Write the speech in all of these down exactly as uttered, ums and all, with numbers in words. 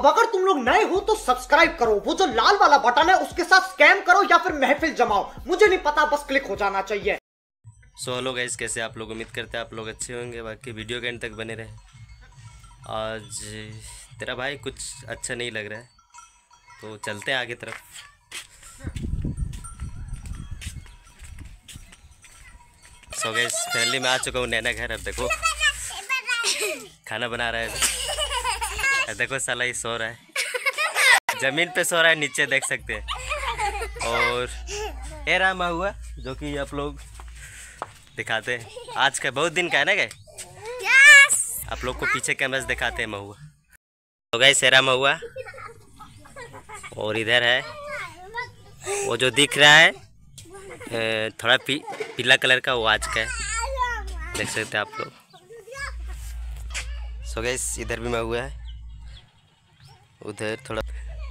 अब अगर तुम लोग नए हो तो सब्सक्राइब करो, वो जो लाल वाला बटन है उसके साथ स्कैम करो या फिर महफिल जमाओ, मुझे नहीं पता, बस क्लिक हो जाना चाहिए। सो हेलो गाइस, कैसे आप लोग? उम्मीद करते हैं आप लोग अच्छे होंगे। बाकी वीडियो के एंड तक बने रहे। आज तेरा भाई कुछ अच्छा नहीं लग रहा है, तो चलते हैं आगे तरफ। सो गाइस, फाइनली मैं आ चुका हूँ नैना घर। अब देखो खाना बना रहा है। अब देखो साला ही सो रहा है, जमीन पे सो रहा है, नीचे देख सकते हैं। और ये रहा महुआ, जो कि आप लोग दिखाते हैं। आज का बहुत दिन का है ना गए, आप लोग को पीछे कैमरा से दिखाते हैं महुआ। तो गए सेरा महुआ, और इधर है वो जो दिख रहा है थोड़ा पी, पीला कलर का, वो आज का है, देख सकते हैं आप लोग। सो गए इधर भी महुआ है, उधर थोड़ा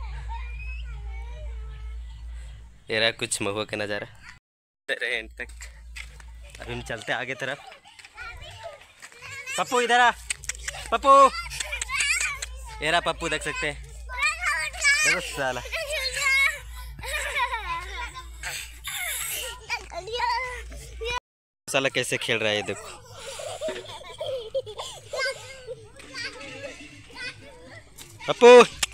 ये रहा कुछ महुआ का नज़ारा एंड तक। अभी हम चलते आगे तरफ। पप्पू इधर आ, पप्पू ये रहा पप्पू, देख सकते हैं। देखो साला साला कैसे खेल रहा है, ये देखो। पप्पू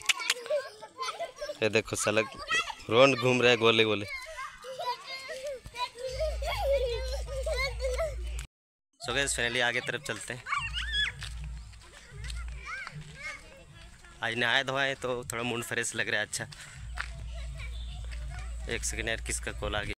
ये देखो साला रोन घूम रहा है गोले गोले। सो गाइस फाइनली आगे तरफ चलते हैं। आज नहाए धोए तो थोड़ा मूड फ्रेश लग रहा है। अच्छा एक सेकेंड यार, किसका कॉल आ गया।